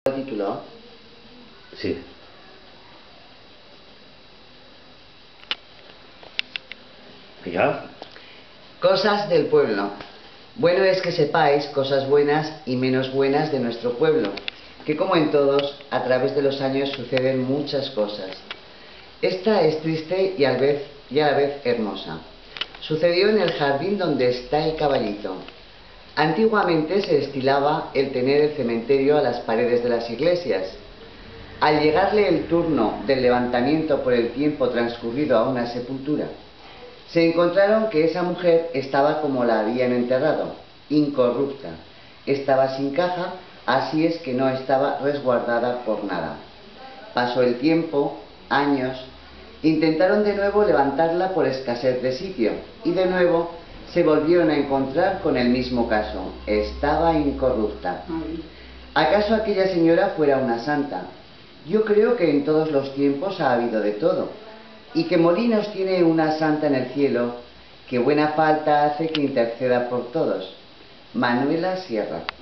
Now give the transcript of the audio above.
Título. Sí. ¿Ya? Cosas del pueblo. Bueno es que sepáis cosas buenas y menos buenas de nuestro pueblo, que como en todos, a través de los años suceden muchas cosas. Esta es triste y a la vez hermosa. Sucedió en el jardín donde está el caballito. Antiguamente se estilaba el tener el cementerio a las paredes de las iglesias. Al llegarle el turno del levantamiento por el tiempo transcurrido a una sepultura, se encontraron que esa mujer estaba como la habían enterrado, incorrupta. Estaba sin caja, así es que no estaba resguardada por nada. Pasó el tiempo, años, intentaron de nuevo levantarla por escasez de sitio, y de nuevo se volvieron a encontrar con el mismo caso. Estaba incorrupta. ¿Acaso aquella señora fuera una santa? Yo creo que en todos los tiempos ha habido de todo, y que Molinos tiene una santa en el cielo, que buena falta hace que interceda por todos. Manuela Sierra.